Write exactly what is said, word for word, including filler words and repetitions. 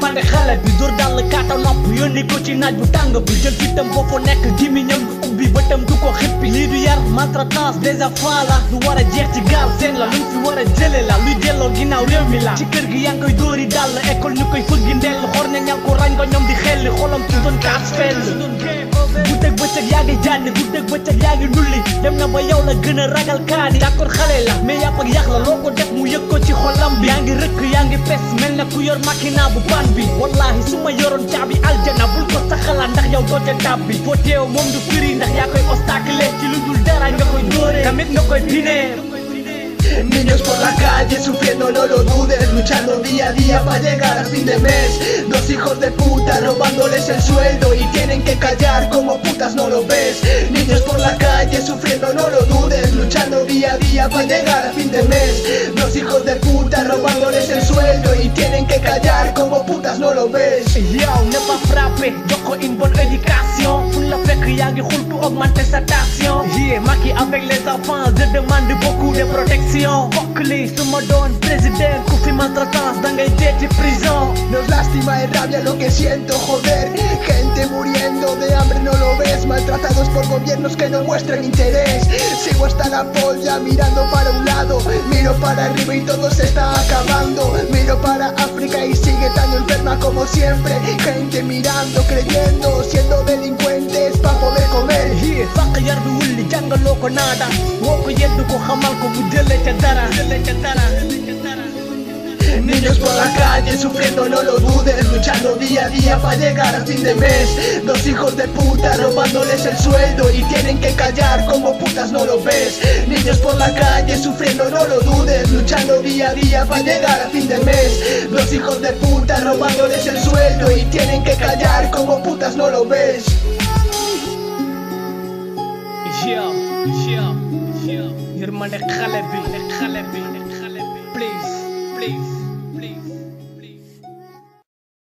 yërmande xale bi dur dal kaata nopp yónni ko ci naaj bu tàng bi jël fitam boo fa nekk gémmiñam du ubbi bëtam du ko xippi lii du yar maltraitance des enfants la du war a jeex ci gaal seen la luñ fi war a jële la luy delloo ginnaaw réew mi la ci kër gi yaa ngi koy dóori dàll école ñu koy fëggi ndell xor ne ña ko rañ ko ñoom di xelli xolam ci doon kaas fell guddeeg bëccëg yaa ngi jànni guddeeg bëccëg yaa ngi nulli dem na ba yow la gën a ragal kaani d'accord xale la mais yàpp ak yàq la loo ko def mu yëg ko ci xolam bi yaa ngi rëkk yaa ngi pes mel na ku yor makina bu ban bi wallahi su ma yoroon caabi aljana bul ko saxalaat ndax yow doo ca tab bi foo teew moom du firi ndax yaa koy obstacle ci lu dul dara nga koy dóore tamit nga koy pinee. Niños por la calle sufriendo, no lo dudes, luchando día a día para llegar a fin de mes. Dos hijos de puta robándoles el sueldo y tienen que callar como putas, no lo ves. Niños por la calle sufriendo, no lo dudes, luchando día a día para llegar a fin de mes. Dos hijos de puta robándoles el sueldo y tienen que callar como putas, no lo ves. Yow ne pas frapper, jox ko une bonne éducation. Fu la fekk yaa ngi xultu augmenter sa tension. Yeah, Macky avec les enfants, je demande beaucoup de protection. Fokk li su ma doon président ku fi maltraitance da ngay dee ci prison. No es lástima, es rabia lo que siento, joder. Gente muriendo de hambre, no lo ves. Maltratados por gobiernos que no muestran interés. Sigo hasta la polla mirando para un lado. Miro para arriba y todo se está acabando. Miro para África y sigue tan enferma como siempre. Gente mirando, creyendo, siendo delincuentes para poder comer. Yeah, fàq yar bi wulli jàngaloo ko naada woo ko yeddu ko xamal ko bu jëlee ca dara jëlee ca dara. Niños por la calle sufriendo, no lo dudes, luchando día a día para llegar a fin de mes. Dos hijos de puta robándoles el sueldo y tienen que callar como putas, no lo ves. Niños por la calle sufriendo, no lo dudes, luchando día a día para llegar a fin de mes. Dos hijos de puta robándoles el sueldo y tienen que callar como putas, no lo ves. Yo, yo, yo, yërmande xale bi, xale bi, xale bi, please, please.